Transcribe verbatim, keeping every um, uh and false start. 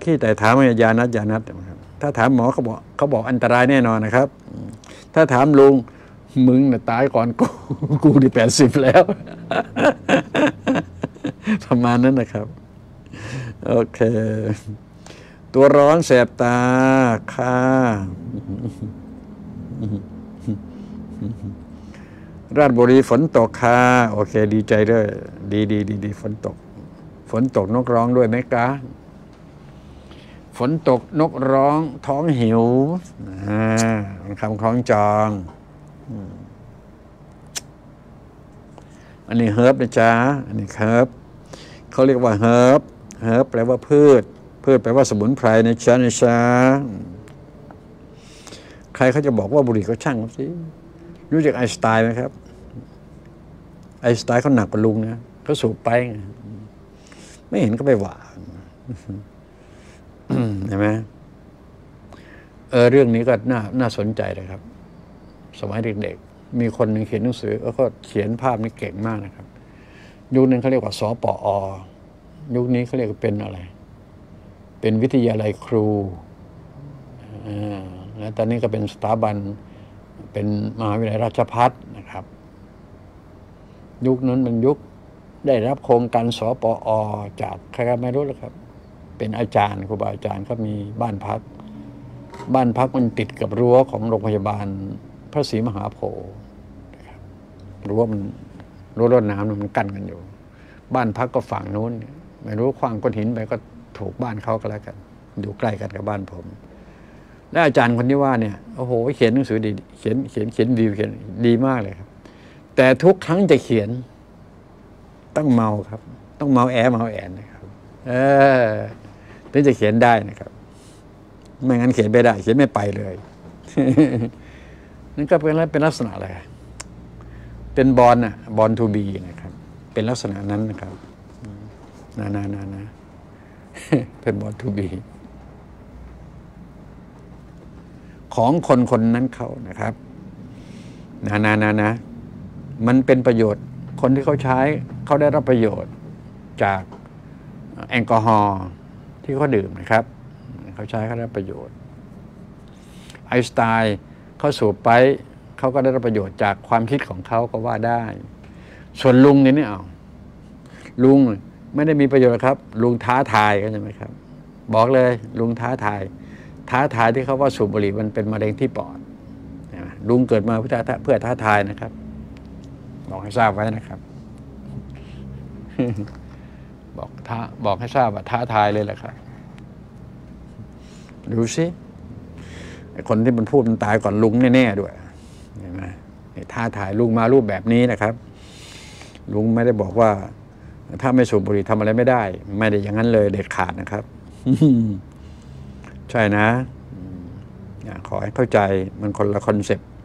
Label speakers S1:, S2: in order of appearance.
S1: ขี้แต่ถามว่ายานัดยานัดถ้าถามหมอเขาบอกเขาบอกอันตรายแน่นอนนะครับถ้าถามลุงมึงน่ะตายก่อนกูกูดิแปดสิบแล้วประมาณนั้นนะครับโอเคตัวร้อนแสบตาค่ะราชบุรีฝนตกค่ะโอเคดีใจด้วยดีดีดีดีฝนตกฝนตกนกร้องด้วยไหมกะฝนตกนกร้องท้องหิวอ่าคำคล้องจองอันนี้เฮิร์บนะจ๊ะอันนี้เฮิร์บเขาเรียกว่าเฮิร์บเฮิร์บแปลว่าพืชพืชแปลว่าสมุนไพรนะจ๊ะนะจ๊ะใครเขาจะบอกว่าบุหรี่ก็ช่างเขาสิรู้จักไอน์สไตน์ไหมครับไอน์สไตน์เขาหนักกว่าลุงนะเขาสูบไปไม่เห็นก็ไปหวานเห็นไหมเออเรื่องนี้ก็น่าน่าสนใจเลยครับสมัยเด็กๆมีคนหนึ่งเขียนหนังสือแล้วก็เขียนภาพนี่เก่งมากนะครับยุคนึงเขาเรียกว่าสปอ.ยุคนี้เขาเรียกว่าเป็นอะไรเป็นวิทยาลัยครูแล้วตอนนี้ก็เป็นสถาบันเป็นมหาวิทยาลัยราชภัฏนะครับยุคนั้นมันยุคได้รับโครงการสปอ.จากใครก็ไม่รู้แล้วครับเป็นอาจารย์ครูบาอาจารย์เขามีบ้านพักบ้านพักมันติดกับรั้วของโรงพยาบาลพระศรีมหาโพธิ์นะครับรั้วมันรั้วรถน้ำมันกั้นกันอยู่บ้านพักก็ฝั่งนู้นไม่รู้ขว้างก้อนหินไปก็ถูกบ้านเขาก็แล้วกันอยู่ใกล้กันกับบ้านผมและอาจารย์คนที่ว่าเนี่ยโอ้โหเขียนหนังสือดีเขียนเขียนเขียนดีเขียนดีมากเลยครับแต่ทุกครั้งจะเขียนต้องเมาครับต้องเมาแอเมาแอนนะครับเออถึงจะเขียนได้นะครับไม่งั้นเขียนไม่ได้เขียนไม่ไปเลยนั่นก็เป็นอะไรเป็นลักษณะอะไรเป็นบอลน่ะบอลทูบีนะครับเป็นลักษณะนั้นนะครับนานานานะเป็นบอลทูบีของคนคนนั้นเขานะครับนานานานะมันเป็นประโยชน์คนที่เขาใช้เขาได้รับประโยชน์จากแอลกอฮอล์ที่เขาดื่มนะครับเขาใช้เขาได้รับประโยชน์ไอน์สไตน์เขาสูบไปเขาก็ได้รับประโยชน์จากความคิดของเขาก็ว่าได้ส่วนลุงเนี่ยนี่เอาลุงไม่ได้มีประโยชน์ครับลุงท้าทายกันใช่ไหมครับบอกเลยลุงท้าทายท้าทายที่เขาว่าสูบบุหรี่มันเป็นมะเร็งที่ปอดลุงเกิดมาเพื่อเพื่อท้าทายนะครับบอกให้ทราบไว้นะครับบอกท้าบอกให้ทราบว่าท้าทายเลยแหละครับดูสิไอ้คนที่มันพูดมันตายก่อนลุงแน่ๆด้วยเห็นไหมท้าทายลุงมารูปแบบนี้นะครับลุงไม่ได้บอกว่าถ้าไม่สูบบุหรี่ทำอะไรไม่ได้ไม่ได้อย่างนั้นเลยเด็ดขาดนะครับใช่นะขอให้เข้าใจมันคนละคอนเซ็ปต์